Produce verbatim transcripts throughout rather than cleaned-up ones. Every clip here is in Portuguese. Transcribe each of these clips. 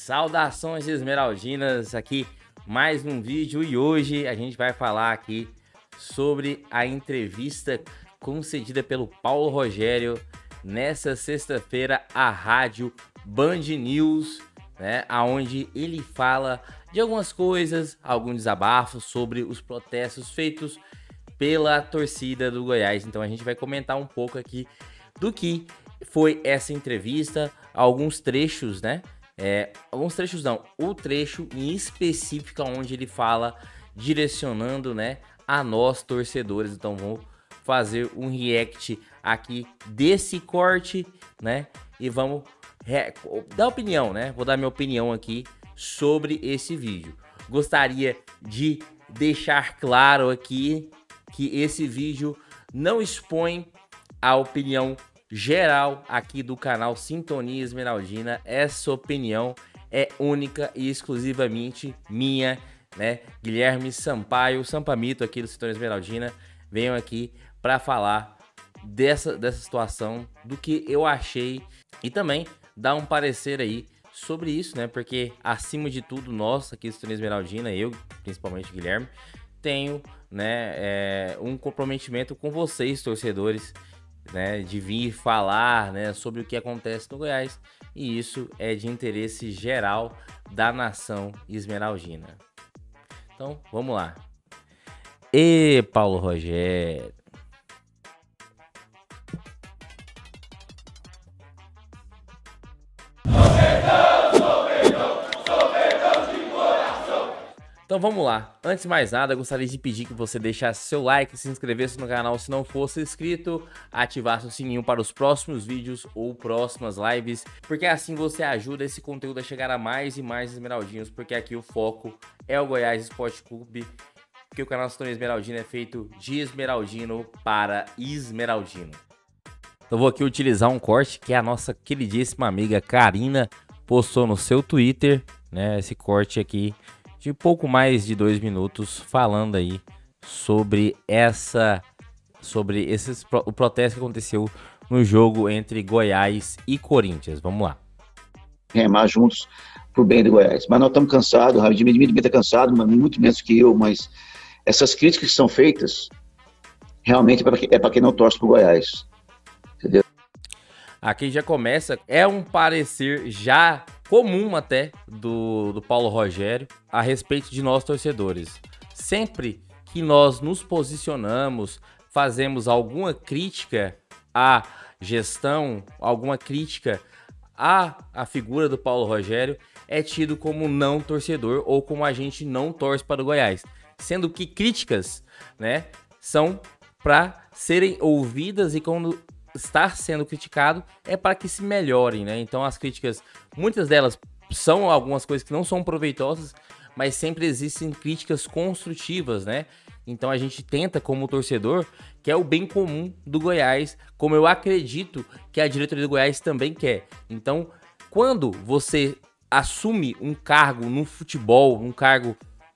Saudações esmeraldinas, aqui mais um vídeo e hoje a gente vai falar aqui sobre a entrevista concedida pelo Paulo Rogério nessa sexta-feira à rádio Band News, né, aonde ele fala de algumas coisas, alguns desabafos sobre os protestos feitos pela torcida do Goiás. Então a gente vai comentar um pouco aqui do que foi essa entrevista, alguns trechos, né? É, alguns trechos não, o trecho em específico onde ele fala direcionando, né, a nós torcedores. Então vou fazer um react aqui desse corte, né, e vamos dar opinião, né, vou dar minha opinião aqui sobre esse vídeo. Gostaria de deixar claro aqui que esse vídeo não expõe a opinião geral aqui do canal Sintonia Esmeraldina. Essa opinião é única e exclusivamente minha, né? Guilherme Sampaio, Sampamito aqui do Sintonia Esmeraldina, venho aqui para falar dessa, dessa situação, do que eu achei e também dar um parecer aí sobre isso, né? Porque acima de tudo, nós aqui do Sintonia Esmeraldina, eu principalmente Guilherme, tenho, né, é, um comprometimento com vocês, torcedores, né, de vir falar, né, sobre o que acontece no Goiás, e isso é de interesse geral da nação esmeraldina. Então, vamos lá. E Paulo Rogério. Então vamos lá, antes de mais nada, eu gostaria de pedir que você deixasse seu like, se inscrevesse no canal se não fosse inscrito, ativasse o sininho para os próximos vídeos ou próximas lives, porque assim você ajuda esse conteúdo a chegar a mais e mais esmeraldinhos, porque aqui o foco é o Goiás Esporte Clube, porque o canal Sintonia Esmeraldina é feito de esmeraldino para esmeraldino. Então vou aqui utilizar um corte que a nossa queridíssima amiga Karina postou no seu Twitter, né, esse corte aqui de pouco mais de dois minutos, falando aí sobre essa, sobre esses, o protesto que aconteceu no jogo entre Goiás e Corinthians. Vamos lá. Remar juntos pro bem do Goiás. Mas nós estamos cansados, o Radimir também está cansado, mas muito menos que eu, mas essas críticas que são feitas, realmente é para quem não torce pro Goiás. Entendeu? Aqui já começa, é um parecer já comum até do, do Paulo Rogério a respeito de nós torcedores. Sempre que nós nos posicionamos, fazemos alguma crítica à gestão, alguma crítica à, à figura do Paulo Rogério, é tido como não torcedor ou como a gente não torce para o Goiás. Sendo que críticas, né, são para serem ouvidas e quando estar sendo criticado é para que se melhorem, né? Então as críticas, muitas delas são algumas coisas que não são proveitosas, mas sempre existem críticas construtivas, né? Então a gente tenta, como torcedor, que é o bem comum do Goiás, como eu acredito que a diretoria do Goiás também quer. Então, quando você assume um cargo no futebol, um cargo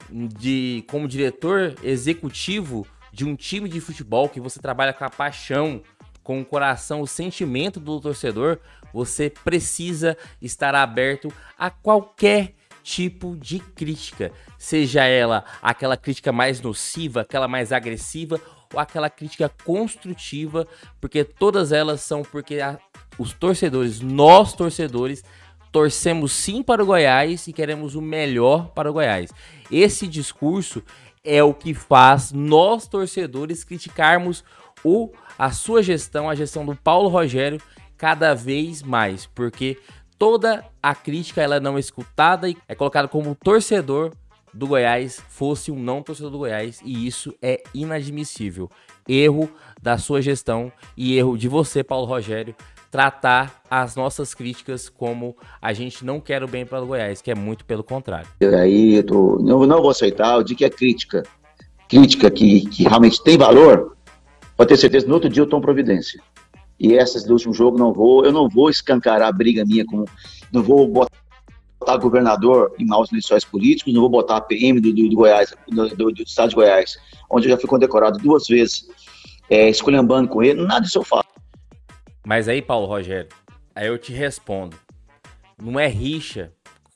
de como diretor executivo de um time de futebol, que você trabalha com a paixão, com o coração, o sentimento do torcedor, você precisa estar aberto a qualquer tipo de crítica, seja ela aquela crítica mais nociva, aquela mais agressiva ou aquela crítica construtiva, porque todas elas são porque a, os torcedores, nós torcedores, torcemos sim para o Goiás e queremos o melhor para o Goiás. Esse discurso é o que faz nós torcedores criticarmos o, a sua gestão, a gestão do Paulo Rogério cada vez mais, porque toda a crítica ela não é escutada e é colocada como torcedor do Goiás fosse um não torcedor do Goiás, e isso é inadmissível. Erro da sua gestão e erro de você, Paulo Rogério, tratar as nossas críticas como a gente não quer o bem para o Goiás, que é muito pelo contrário. E aí eu tô, não, não vou aceitar, eu digo que é crítica, crítica que, que realmente tem valor, pode ter certeza, no outro dia eu tomo providência. E essas do último jogo não vou, eu não vou escancarar a briga minha com, não vou botar governador em maus lençóis políticos, não vou botar a P M do, do, do Goiás, do, do, do estado de Goiás, onde eu já fui condecorado duas vezes, é, esculhambando com ele, nada disso eu faço. Mas aí, Paulo Rogério, aí eu te respondo, não é rixa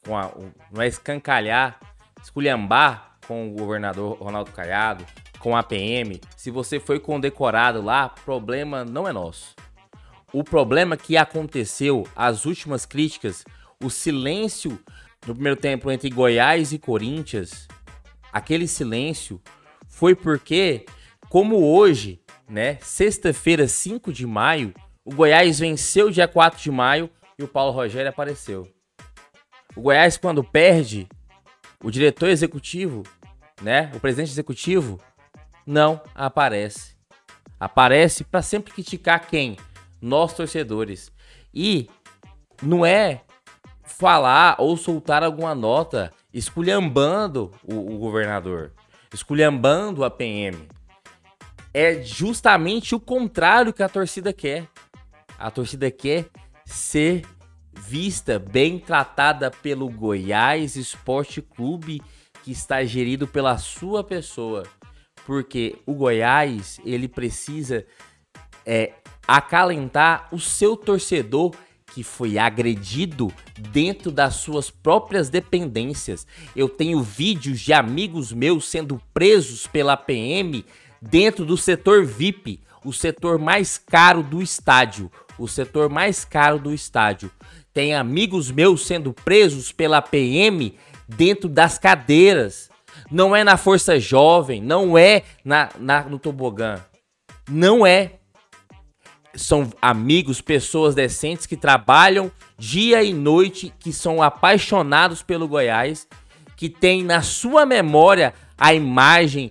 com a, não é escancalhar, esculhambar com o governador Ronaldo Caiado, com a P M. Se você foi condecorado lá, problema não é nosso. O problema que aconteceu, as últimas críticas, o silêncio no primeiro tempo entre Goiás e Corinthians, aquele silêncio foi porque, como hoje, né, sexta-feira, cinco de maio, o Goiás venceu dia quatro de maio e o Paulo Rogério apareceu. O Goiás, quando perde, o diretor executivo, né, o presidente executivo, não aparece. Aparece para sempre criticar quem? Nós, torcedores. E não é falar ou soltar alguma nota esculhambando o, o governador, esculhambando a P M. É justamente o contrário que a torcida quer. A torcida quer ser vista, bem tratada pelo Goiás Esporte Clube, que está gerido pela sua pessoa. Porque o Goiás, ele precisa é, acalentar o seu torcedor que foi agredido dentro das suas próprias dependências. Eu tenho vídeos de amigos meus sendo presos pela P M dentro do setor V I P, o setor mais caro do estádio, o setor mais caro do estádio. Tem amigos meus sendo presos pela P M dentro das cadeiras. Não é na Força Jovem, não é na, na, no tobogã. Não é. São amigos, pessoas decentes que trabalham dia e noite, que são apaixonados pelo Goiás, que tem na sua memória a imagem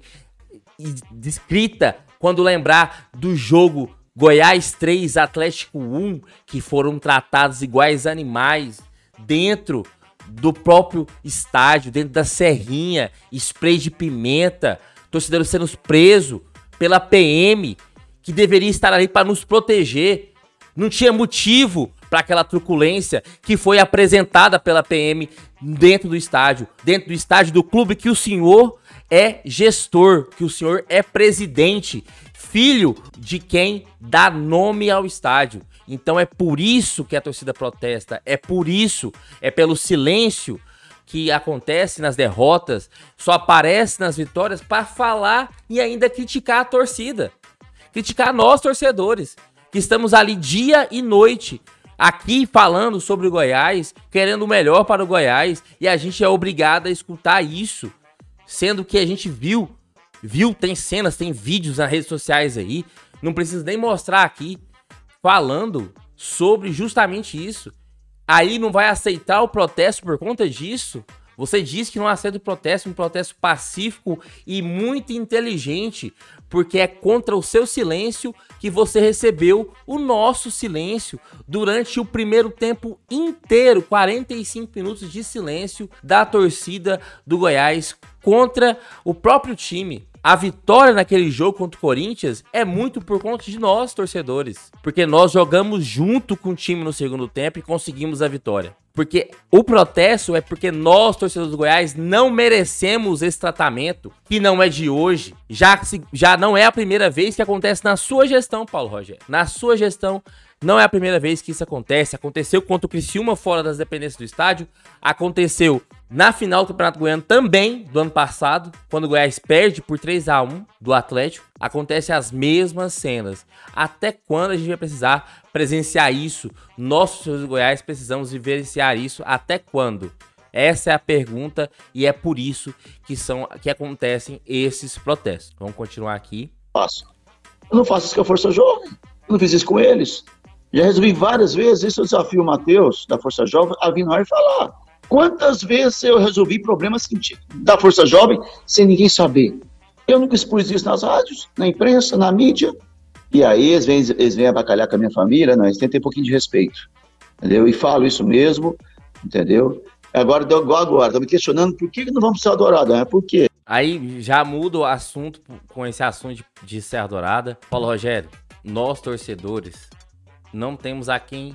descrita quando lembrar do jogo Goiás três, Atlético um, que foram tratados iguais animais dentro do próprio estádio, dentro da serrinha, spray de pimenta, torcedores sendo presos pela P M, que deveria estar ali para nos proteger. Não tinha motivo para aquela truculência que foi apresentada pela P M dentro do estádio, dentro do estádio do clube que o senhor é gestor, que o senhor é presidente, filho de quem dá nome ao estádio. Então é por isso que a torcida protesta, é por isso, é pelo silêncio que acontece nas derrotas, só aparece nas vitórias para falar e ainda criticar a torcida. Criticar nós, torcedores, que estamos ali dia e noite, aqui falando sobre o Goiás, querendo o melhor para o Goiás, e a gente é obrigado a escutar isso, sendo que a gente viu, viu, tem cenas, tem vídeos nas redes sociais aí, não preciso nem mostrar aqui, falando sobre justamente isso. Aí não vai aceitar o protesto por conta disso? Você diz que não aceita o protesto, um protesto pacífico e muito inteligente, porque é contra o seu silêncio que você recebeu o nosso silêncio durante o primeiro tempo inteiro, quarenta e cinco minutos de silêncio da torcida do Goiás contra o próprio time. A vitória naquele jogo contra o Corinthians é muito por conta de nós, torcedores. Porque nós jogamos junto com o time no segundo tempo e conseguimos a vitória. Porque o protesto é porque nós, torcedores do Goiás, não merecemos esse tratamento, que não é de hoje. Já, já não é a primeira vez que acontece na sua gestão, Paulo Rogério. Na sua gestão, não é a primeira vez que isso acontece. Aconteceu contra o Criciúma fora das dependências do estádio. Aconteceu na final do Campeonato Goiano também, do ano passado, quando o Goiás perde por três a um do Atlético. Acontecem as mesmas cenas. Até quando a gente vai precisar presenciar isso? Nós, torcedores do Goiás, precisamos vivenciar isso. Até quando? Essa é a pergunta e é por isso que, são, que acontecem esses protestos. Vamos continuar aqui. Faço. Eu não faço isso com a Força Jovem. Eu não fiz isso com eles. Já resolvi várias vezes. Isso eu desafio o Matheus, da Força Jovem, a vir no ar e falar. Quantas vezes eu resolvi problemas da Força Jovem sem ninguém saber? Eu nunca expus isso nas rádios, na imprensa, na mídia. E aí eles vêm, eles vêm abacalhar com a minha família. Não, eles têm que ter um pouquinho de respeito. Entendeu? E falo isso mesmo, entendeu? Agora, igual agora, estão me questionando por que não vamos para Serra Dourada. Por quê? Aí já muda o assunto com esse assunto de, de Serra Dourada. Paulo Rogério, nós torcedores não temos a quem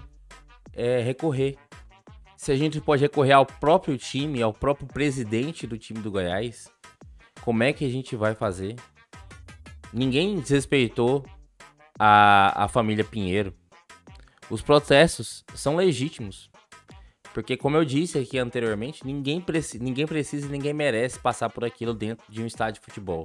é, recorrer. Se a gente pode recorrer ao próprio time, ao próprio presidente do time do Goiás, como é que a gente vai fazer? Ninguém desrespeitou a, a família Pinheiro. Os processos são legítimos. Porque, como eu disse aqui anteriormente, ninguém, preci ninguém precisa e ninguém merece passar por aquilo dentro de um estádio de futebol.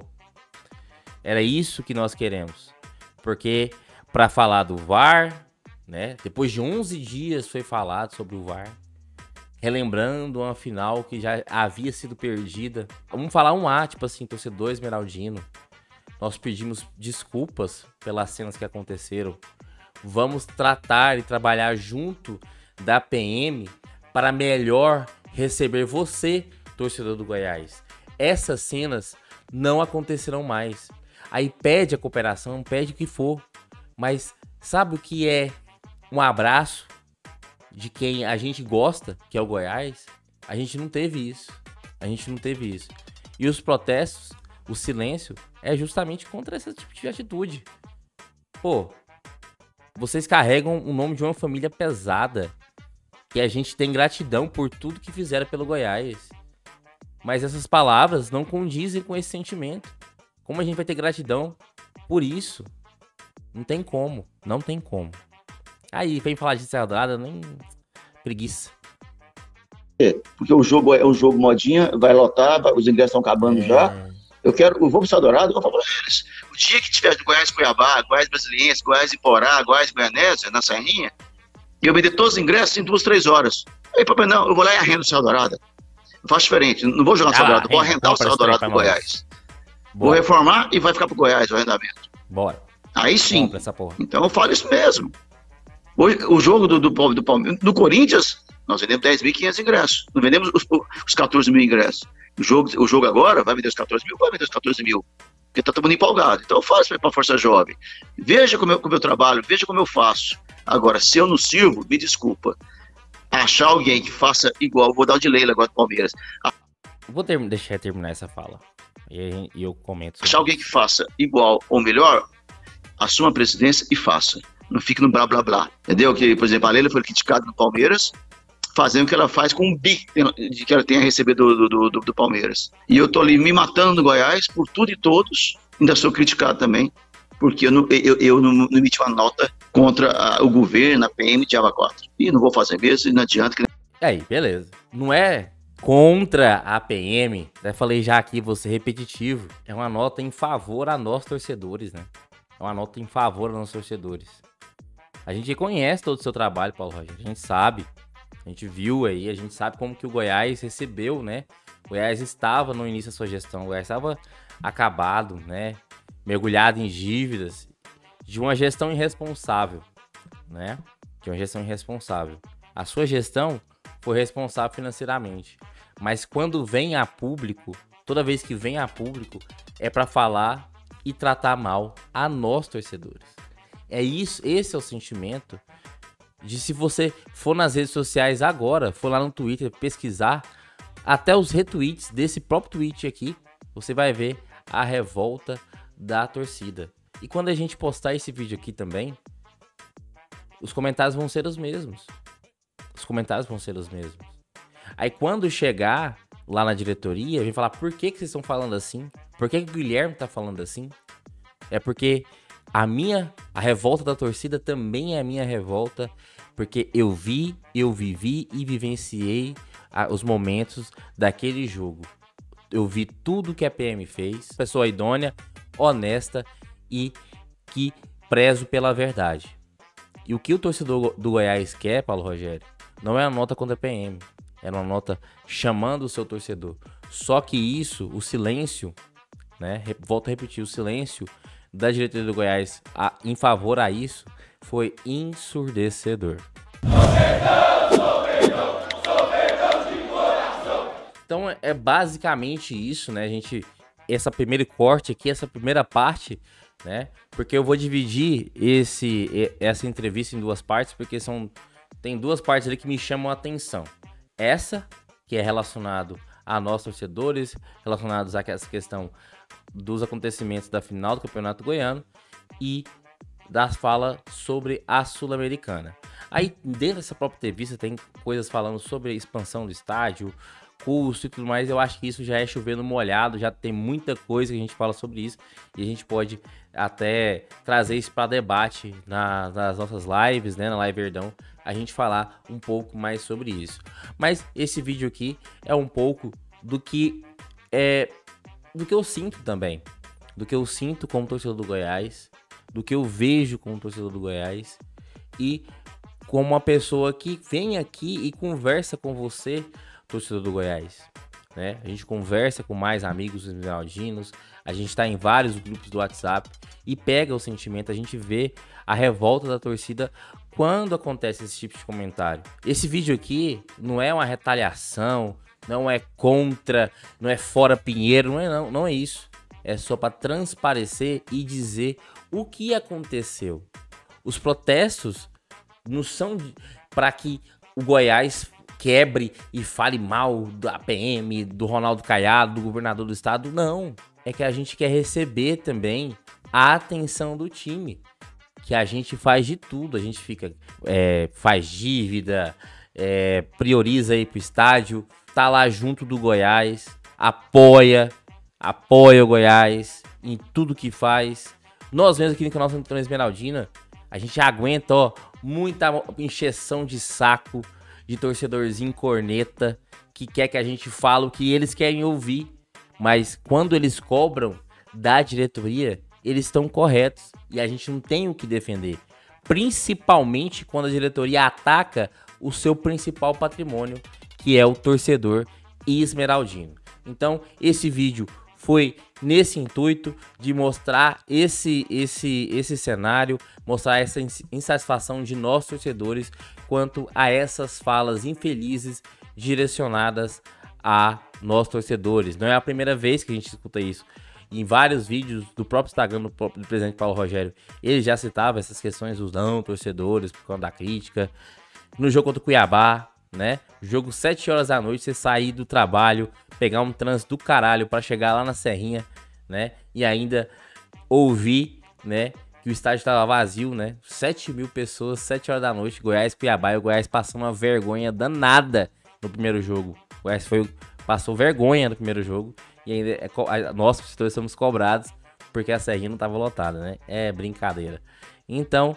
Era isso que nós queremos. Porque, para falar do V A R, né, depois de onze dias foi falado sobre o V A R, relembrando uma final que já havia sido perdida. Vamos falar um A, tipo assim, torcedor esmeraldino. Nós pedimos desculpas pelas cenas que aconteceram. Vamos tratar e trabalhar junto da P M para melhor receber você, torcedor do Goiás. Essas cenas não acontecerão mais. Aí pede a cooperação, pede o que for. Mas sabe o que é um abraço de quem a gente gosta, que é o Goiás? A gente não teve isso. A gente não teve isso. E os protestos, o silêncio, é justamente contra esse tipo de atitude. Pô, vocês carregam o nome de uma família pesada, que a gente tem gratidão por tudo que fizeram pelo Goiás. Mas essas palavras não condizem com esse sentimento. Como a gente vai ter gratidão por isso? Não tem como, não tem como. Aí, vem falar de Saudada, nem preguiça. É, porque o jogo é um jogo modinha, vai lotar, os ingressos estão acabando é... já. Eu quero, eu vou pro Estado Dourado, eu vou falar pra eles. O dia que tiver Goiás Cuiabá, Goiás Brasiliense, Goiás Iporá, Goiás Goianésia, na Serrinha, eu vender todos os ingressos em duas, três horas. Aí, papai, não, eu vou lá e arrendo o Céu Dourado. Eu faço diferente, não vou jogar no ah, Céu Dourado, eu vou arrendar o Céu Dourado pro Goiás. Boa. Vou reformar e vai ficar pro Goiás o arrendamento. Bora. Aí sim. Então eu falo isso mesmo. Hoje, o jogo do, do, do, do, do Corinthians, nós vendemos dez mil e quinhentos ingressos. Não vendemos os, os quatorze mil ingressos. O jogo, o jogo agora vai vender os quatorze mil, vai vender os quatorze mil. Porque tá todo mundo empolgado. Então eu faço para a Força Jovem. Veja como eu, como eu trabalho, veja como eu faço. Agora, se eu não sirvo, me desculpa. Achar alguém que faça igual, vou dar o de Leila agora do Palmeiras. A... Vou ter, deixar eu terminar essa fala. E, e eu comento. Achar alguém que faça igual ou melhor, assuma a presidência e faça. Não fique no blá blá blá. Entendeu? Que, por exemplo, a Leila foi criticada no Palmeiras, fazendo o que ela faz com um bi de que ela tenha recebido do, do, do, do Palmeiras. E eu tô ali me matando no Goiás por tudo e todos, ainda sou criticado também, porque eu não, eu, eu não, não emiti uma nota contra a, o governo, a P M de Ava quatro. E não vou fazer mesmo, e não adianta. Que... Aí, beleza. Não é contra a P M, já falei já aqui, vou ser repetitivo, é uma nota em favor a nós torcedores, né? É uma nota em favor a nós torcedores. A gente conhece todo o seu trabalho, Paulo Rogério, a gente sabe, a gente viu aí, a gente sabe como que o Goiás recebeu, né? O Goiás estava no início da sua gestão, o Goiás estava acabado, né? Mergulhado em dívidas, de uma gestão irresponsável, né? De uma gestão irresponsável. A sua gestão foi responsável financeiramente, mas quando vem a público, toda vez que vem a público, é para falar e tratar mal a nós torcedores. É isso, esse é o sentimento de, se você for nas redes sociais agora, for lá no Twitter pesquisar, até os retweets desse próprio tweet aqui, você vai ver a revolta da torcida. E quando a gente postar esse vídeo aqui também, os comentários vão ser os mesmos. Os comentários vão ser os mesmos. Aí quando chegar lá na diretoria, vem falar, por que que vocês estão falando assim? Por que que o Guilherme tá falando assim? É porque a minha, a revolta da torcida também é a minha revolta, porque eu vi, eu vivi e vivenciei a, os momentos daquele jogo. Eu vi tudo que a P M fez, pessoa idônea, honesta e que prezo pela verdade. E o que o torcedor do Goiás quer, Paulo Rogério, não é a nota contra a P M, é uma nota chamando o seu torcedor. Só que isso, o silêncio, né, volto a repetir, o silêncio da diretoria do Goiás a, em favor a isso foi ensurdecedor. Então é basicamente isso, né, a gente, essa primeira corte aqui, essa primeira parte, né, porque eu vou dividir esse, essa entrevista em duas partes, porque são, tem duas partes ali que me chamam a atenção. Essa, que é relacionado a nós torcedores, relacionados a essa questão dos acontecimentos da final do Campeonato Goiano e das falas sobre a Sul-Americana. Aí dentro dessa própria entrevista tem coisas falando sobre a expansão do estádio, custo e tudo mais. Eu acho que isso já é chovendo molhado, já tem muita coisa que a gente fala sobre isso e a gente pode até trazer isso para debate na, nas nossas lives, né, na Live Verdão. a gente falar um pouco mais sobre isso. Mas esse vídeo aqui é um pouco do que é do que eu sinto também, do que eu sinto como torcedor do Goiás, do que eu vejo como torcedor do Goiás e como uma pessoa que vem aqui e conversa com você, torcedor do Goiás, né? A gente conversa com mais amigos esmeraldinos, a gente tá em vários grupos do WhatsApp e pega o sentimento, a gente vê a revolta da torcida quando acontece esse tipo de comentário. Esse vídeo aqui não é uma retaliação, não é contra, não é fora Pinheiro, não é, não, não é isso. É só para transparecer e dizer o que aconteceu. Os protestos não são para que o Goiás quebre e fale mal da P M, do Ronaldo Caiado, do governador do estado, não. É que a gente quer receber também a atenção do time. Que a gente faz de tudo, a gente fica, é, faz dívida, é, prioriza ir pro estádio, tá lá junto do Goiás, apoia, apoia o Goiás em tudo que faz. Nós mesmos aqui no canal Santana Esmeraldina, a gente aguenta, ó, muita encheção de saco de torcedorzinho corneta que quer que a gente fale o que eles querem ouvir, mas quando eles cobram da diretoria, eles estão corretos e a gente não tem o que defender, principalmente quando a diretoria ataca o seu principal patrimônio, que é o torcedor esmeraldino. Então, esse vídeo foi nesse intuito de mostrar esse, esse, esse cenário, mostrar essa insatisfação de nós torcedores quanto a essas falas infelizes direcionadas a nós torcedores. Não é a primeira vez que a gente escuta isso. Em vários vídeos do próprio Instagram do, próprio, do presidente Paulo Rogério, ele já citava essas questões dos não torcedores por conta da crítica. No jogo contra o Cuiabá, né? Jogo sete horas da noite, você sair do trabalho, pegar um trânsito do caralho para chegar lá na Serrinha, né? E ainda ouvir, né, que o estádio estava vazio, né? sete mil pessoas, sete horas da noite, Goiás, Cuiabá, e o Goiás passou uma vergonha danada no primeiro jogo. O Goiás foi, passou vergonha no primeiro jogo. E ainda é, nós, torcedores, somos cobrados porque a Serrinha não estava lotada, né? É brincadeira. Então,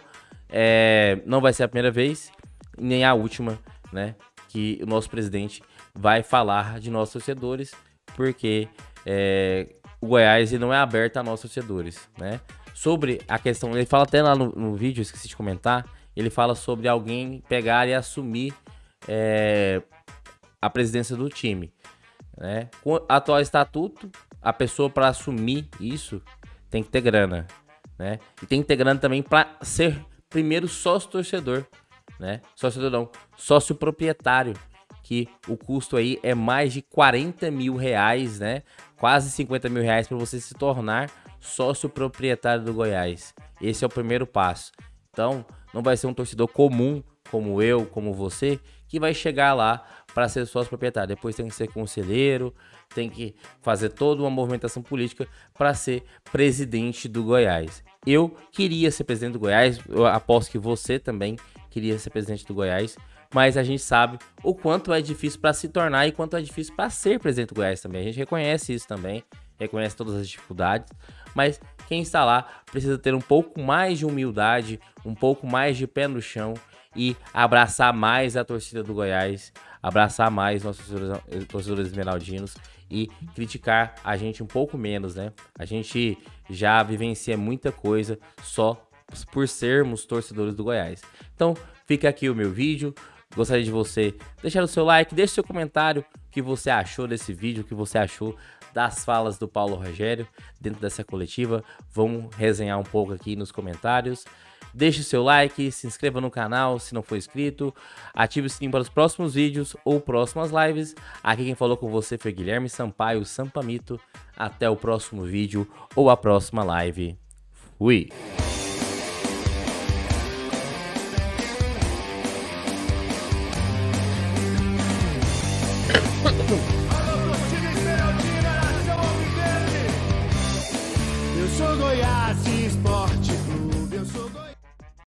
é, não vai ser a primeira vez, nem a última, né? Que o nosso presidente vai falar de nossos torcedores, porque é, o Goiás ele não é aberto a nossos torcedores, né? Sobre a questão, ele fala até lá no, no vídeo, esqueci de comentar, ele fala sobre alguém pegar e assumir é, a presidência do time. Né? Com o atual estatuto, a pessoa para assumir isso tem que ter grana, né? E tem que ter grana também para ser primeiro sócio torcedor, né? Sócio não, sócio proprietário, que o custo aí é mais de quarenta mil reais, né? Quase cinquenta mil reais para você se tornar sócio proprietário do Goiás. Esse é o primeiro passo. Então, não vai ser um torcedor comum como eu, como você, que vai chegar lá para ser sócio proprietário. Depois tem que ser conselheiro, tem que fazer toda uma movimentação política para ser presidente do Goiás. Eu queria ser presidente do Goiás, eu aposto que você também queria ser presidente do Goiás, mas a gente sabe o quanto é difícil para se tornar e quanto é difícil para ser presidente do Goiás também. A gente reconhece isso também, reconhece todas as dificuldades, mas quem está lá precisa ter um pouco mais de humildade, um pouco mais de pé no chão e abraçar mais a torcida do Goiás, abraçar mais nossos torcedores, torcedores esmeraldinos e criticar a gente um pouco menos, né? A gente já vivencia muita coisa só por sermos torcedores do Goiás. Então, fica aqui o meu vídeo. Gostaria de você deixar o seu like, deixe seu comentário, o que você achou desse vídeo, o que você achou das falas do Paulo Rogério dentro dessa coletiva. Vamos resenhar um pouco aqui nos comentários. Deixe o seu like, se inscreva no canal se não for inscrito, ative o sininho para os próximos vídeos ou próximas lives. Aqui quem falou com você foi Guilherme Sampaio, Sampamito. Até o próximo vídeo ou a próxima live. Fui!